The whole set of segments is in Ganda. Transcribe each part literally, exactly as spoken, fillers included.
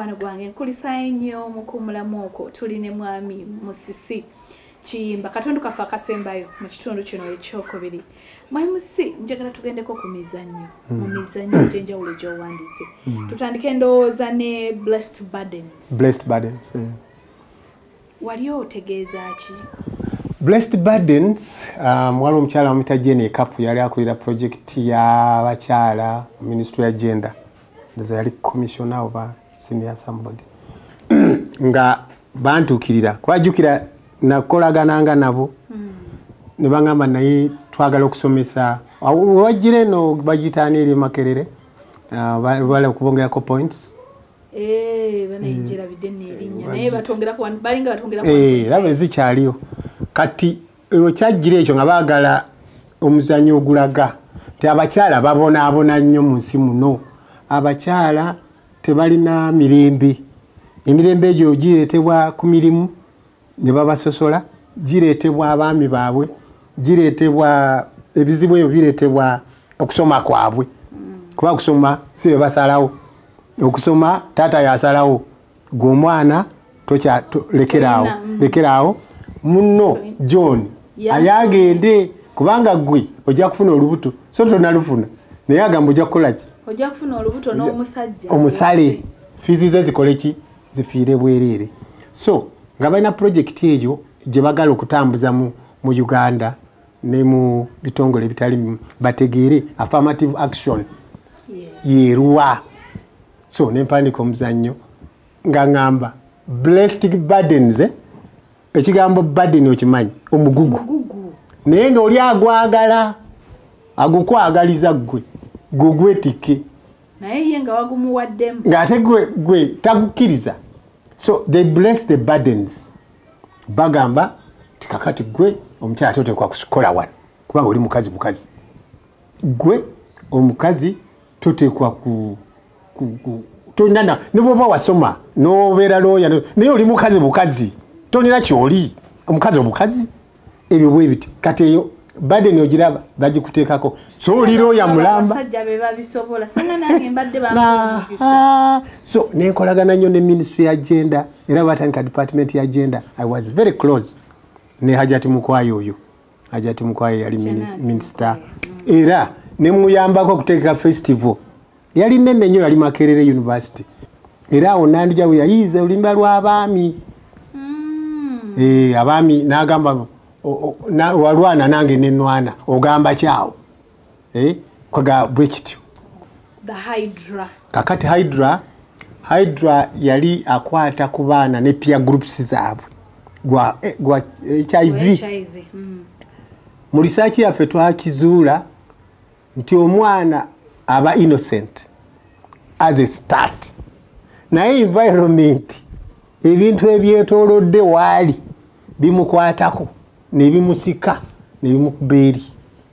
mukwano gwange nkulisa nnyo mukumulamu okwo tuli ne mwami Musisi Kiyimba katonda kafa kasembayo mu kitundu kino ekyokubiri. Mwami Musisi njagala tugendeko ku mizannyo mu mizannyo egy'enjawulo gy'owandiise. Tutandike endowooza ne Blessed Burdens. Blessed Burdens. Wali otegeeza ki? Blessed Burdens, um, wali omukyala omuyita Jenny Kapu yali akulira project ya bakyala Ministry ya Gender. Ndoza yali commissioner oba senior somebody. Nga bantukirira. Kwajukira nakolagananga nabo. Mm. Ne bangamba naye twagala okusomesa. Wajire no bagitani eri Makerere. Uh, wale okubongerako points. Eh, bana injira bideni erinya. Naye batongera ku balinga batongera ku. Eh, labe zikyaliyo. Kati ewe kyajire ekyo nga baagala omuzannyo ogulaga. Te abakyala babona abona nnyo mu nsi muno. Abakyala tebalina mirembe. Emirembe egyo gireetebwa ku mirimu ne babasosola, gireetebwa abaami baabwe, gireetebwa ebizibu ebyo bireetebwa okusoma kwabwe. Kuba okusoma si bwe basalawo. Okusoma taata yasalawo. Gwe omwana tokya lekeraawo. Lekeraawo. Muno John ayagende kubanga gwe ojja kufuna olubuto so tonalufuna naye agamba ojja kukola ki ojja kufuna olubuto n'omusajja omusale fizi ze zikole ki zifiire bwerere. So nga balina project eyo gye bagala okutambuza mu, mu Uganda ne mu bitongole bitali bategeere affirmative action. Yes. Yeruwa. So nempandika omuzannyo nga ngamba Blessed Burdens eh? Ekigambo burden okimanyi omugugu. Omugugu. Naye nga oli agwagala agukwagaliza gwe gugwetike. Naye ye nga wagumuwaddemu. Ng'ate gwe gwe tagukkiriza. So they bless the burdens. Bagamba tikakati gwe omukyala totekwa kukola wano kubanga oli mukazi mukazi. Gwe omukazi totekwa ku ku, ku tonana ne bwoba wasoma n'obeera looya naye oli mukazi mukazi. Tonira kyoli omukazi omukazi ebyo bwe biti kati eyo burden ogiraba bagikuteekako so oliro ya mulamba abasajja be babisobola sanga nange mbadde bamukisa. So nenkolagana nnyo ne Ministry ya Gender era batandika department ya Gender. I was very close ne Hajati Mukwayo oyo. Hajati Mukwayo yali minister era ne muyambako okuteeka festival yali nene nnyo yali Makerere University era awo Nandujja we yayiza olumba lw'abaami. Eh abami nagamba na walwana nange nenwana ogamba kyao eh kwaga bwekityo the Hydra kakati Hydra Hydra yali akwata kubana ne peer groups zaabwe gwa eh, gwa H I V, H I V. Mm. Mu research yaffe twakizuula nti omwana aba innocent as a start naye environment ebintu ebyetolodde wali bimukwatako ne bimusika ne bimukubeeri.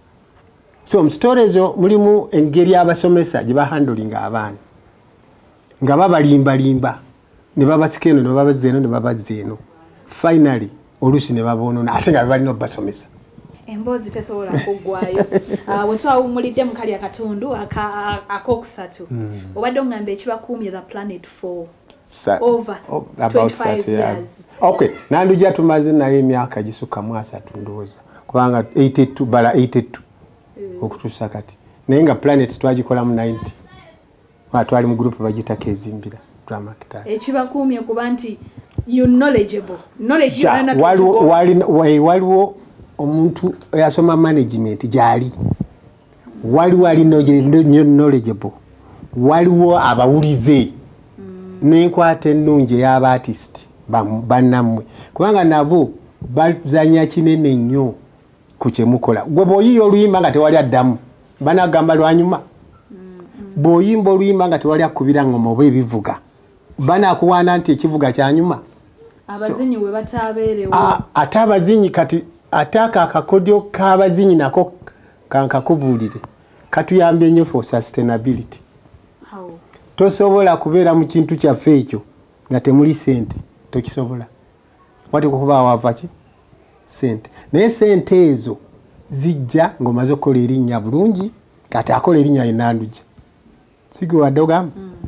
So mu stories mulimu engeri abasomesa gye bahandling abaana nga babalimba limba ne babasika eno ne babazza eno ne babazza eno finally oluusi ne baboonona ate nga balina obasomesa. Embozi tesobola kuggwayo. Bwe twawummulidde mu kali akatundu akokusatu obadde ongamba ekibakuumye the planet for over oh, twenty-five years. Okay, Nandujja tumaze naye emyaka gisukka mu asatu ndowooza kubanga eighty-two bala eighty-two mm. okutuusa kati naye nga planet twagikola mu ninety twali mu group bagita kezimbira drama kitasi ekibakuumye kuba nti you knowledgeable knowledge ja, yana waliwo omuntu yasoma management gyali waliwo ali knowledgeable waliwo abawulize n'enkwata ennungi y'aba artist bannamwe kubanga nabo bazanya kinene nnyo ku kye mukola. Gwe bw'oyiya oluyimba nga tewali addamu banagamba lwanyuma. Bw'oyimba oluyimba nga tewali akubira ngoma oba ebivuga banakuwaana nti ekivuga kyanyuma. Abazinyi we bataabeerewo. Ate abazinyi kati ataka akakodyo k'abazinyi nako kankakubuulire katuyambye nnyo for sustainability. Tosobola kubeera mu kintu kyaffe ekyo nga temuli sente tokisobola. Wati kuba wava ki sente naye sente ezo zijja ng'omaze okukola erinnya bulungi kati akola erinnya ye Nandujja sigwe wadde ogamba mm.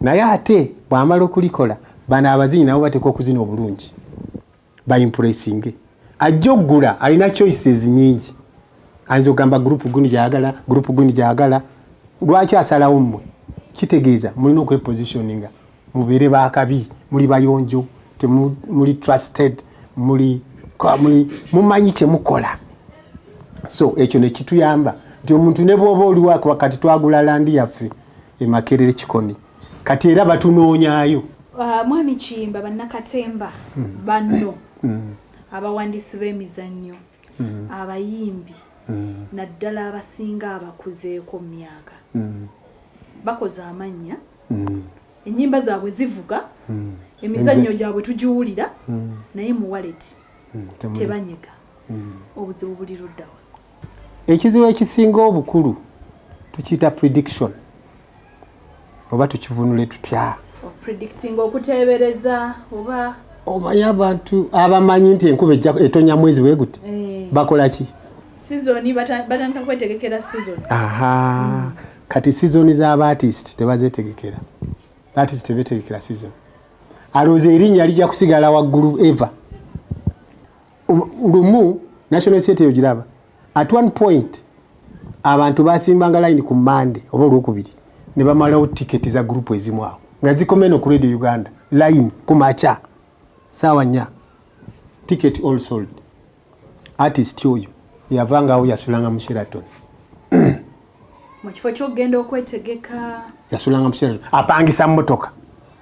naye ate bw'amala okulikola bano abazinyi nabo bateeka okuzina obulungi baimpressinge ajja okugula alina choices nyingi ayinza okugamba gurupu guni gyayagala gurupu guni gyayagala lwaki asalawo mmwe kitegeeza mulina okwepositioninga mubeere bakabi muli bayonjo temuli trusted muli mumanyi kyemukola so ekyo nekituyamba nti omuntu ne bwoba oliwako wakati twagula landi yaffe emakerere kikoni kati era batunoonyaayo uh, mwami Kiyimba Munnakatemba mm. Bano mm. abawandiisi b'emizannyo mm. abayimbi mm. naddala abasinga abakuzeeko mu myaka mm. bakoze amannya mm. ennyimba zaabwe zivuga mm. emizannyo gyabwe tugiwulira mm. naye mu wallet mm. tebanyega mm. obuzibu buli luddawa ekizibu ekisinga obukulu tukiyita prediction oba tukivunule tutya predicting okuteebereza oba omanyi abantu abamanyi nti enkuba etonya mwezi weegute eh. bakola ki season batandika kwetegekera season aha mm. kati season z'aba artist tebazetegekera artist tebetegekera season alooza erinnya lijja kusigala waggulu eva lumu national theatre yogiraba at one point abantu basimbanga line ku Monday oba olwokubiri ne bamalawo tiketi za group ezimu awo nga zikomeno ku Radio Uganda line ku macha sawa nya ticket all sold artist oyo yavanga awo yasulanga mu Sheraton mu kifo ky'ogenda okwetegeka yasulanga mu Sheraton apangisa mmotoka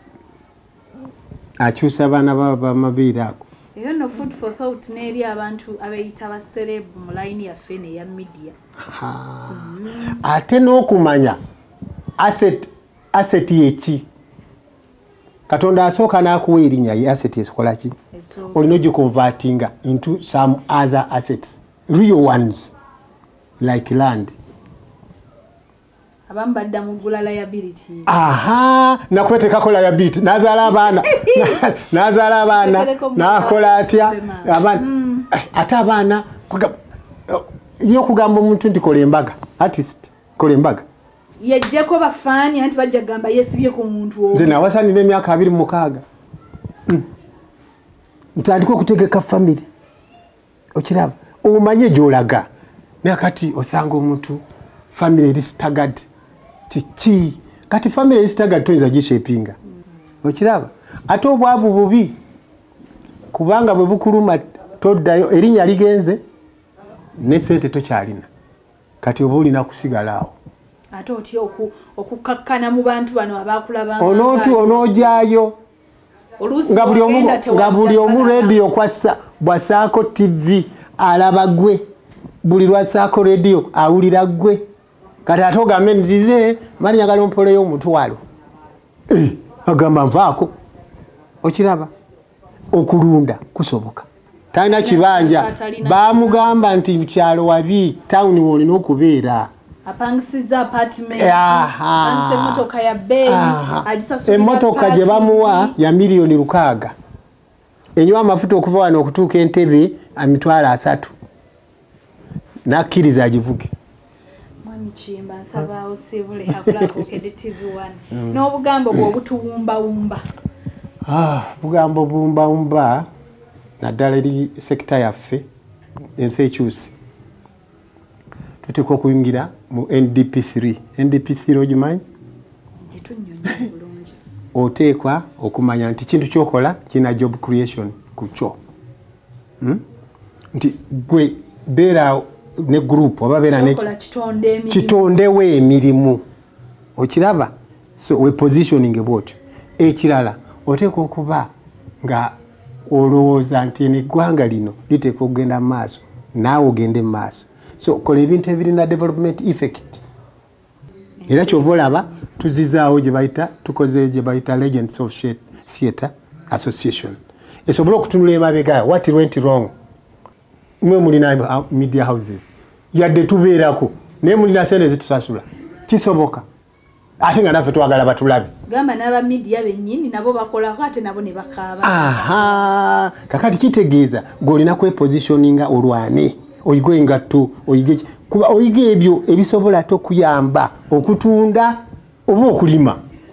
akyusa abaana b'amabeere ako eyo no food for thought n'eri abantu abayita baserebu mu line yaffe neya media mm. ate n'okumanya asset asset yeki Katonda asooka n'akuwa erinnya ye asset esokola ki olina ogiconvertinga into some other assets real ones like land abamu badda mu ggula liability aha nakwetekako liability nazaala abaana nazaala abaana nakola atya abaana mm. ate abaana yo kugamba omuntu nti kola embaga artist kola embaga yajjako bafaani anti bajja gamba yesibye ku muntu oyo nze nawasanira emyaka abiri mu mukaaga mm. ntandika okutegeka family okiraba omanye gy'olaga nakati osanga omuntu family eri staggered kiki kati family eri staggered toyinza gishapinga mm. okiraba ate obwavu bubi kubanga bwe bukuluma toddayo erinnya ligenze ne sente tokyalina kati oba olina kusigalawo ate otya okukakkana mu bantu bano abakulabanga onootu onoojayo nga buli omu radio kwassa bwasaako tv alaba gwe buli lwasaako radio awulira gwe kati ate ogambe nzize mali njagala ompoleyo omutwalo eh, agamba nvaako okiraba okulunda kusoboka talina kibanja bamugamba nti mukyalo wabi tawuni wolina okubeera apangisiza apartment apangisa emotoka ya bei ajisasulira emotoka gye bamuwa ya miliyoni lukaaga enywa amafuta okuva wano okutuuka Entebbe amitwalo asatu nakkiriza agivuge mwami Kiyimba nsaba osibule akula Bukedde T V one n'obugambo bw'obutuwumbawumba ah bugambo bumbawumba naddala eri sekita yaffe ensi ekyuse tuteekwa okuyingira mu N D P three N D P three ogimanyi gitunyonyi bulungi oteekwa okumanya nti kintu kyokola kina job creation ku kyo hmm? nti gwe beera ne group oba beera ne kitondewo emirimu okiraba so we positioning bwotyo ekirala oteekwa okuba nga olowooza nti n'eggwanga lino liteekwa okugenda mu maaso naawe ogende mu maaso so kola ebintu ebirina development effect era kyova olaba tuzizaawo gye bayita tukoze gye bayita Legends of Theatre Association esobola okutunula emabega what went wrong mwe mulina media houses yadde tubeerako naye mulina sente zitusasula kisoboka ate nga naffe twagala batulabe gamba n'aba media bennyini nabo bakolako ate nabo ne bakaaba aha kakati kitegeeza gw'olina kwepositioninga olwane oyige engatto oyige kuba oyige ebyo ebisobola ate okuyamba okutunda oba okulima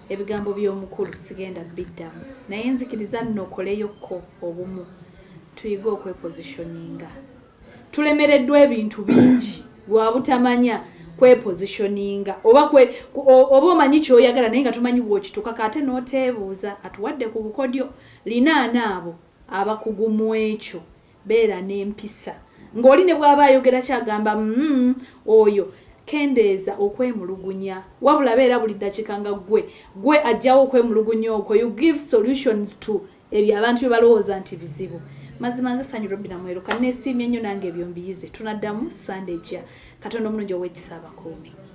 ebigambo by'omukulu sigenda biddamu naye nzikiriza nno okoleyokko obumu tuyiga okwepositioninga tulemereddwa ebintu bingi lwa butamanya kwepositioninga oba kwe oba omanyi kyoyagala naye nga tomanyi bw'okituukako ate n'oteebuuza atuwadde ku bukodyo linaana abo abakugu mu ekyo beera n'empisa ng'oli ne bw'aba ayogera kyagamba mm, oyo kendeeza okwemulugunya wabula beera buli ddakiika nga gwe gwe ajjawo okwemulugunya okwo you give solutions to ebyo abantu bye balowooza nti bizibu mazima nze Ssanyu Robinah Mweruka neesiimye nnyo nange ebyo mbiyize tunaddamu Sunday ekya Katonda omulungi ow'ekisa abakuumi.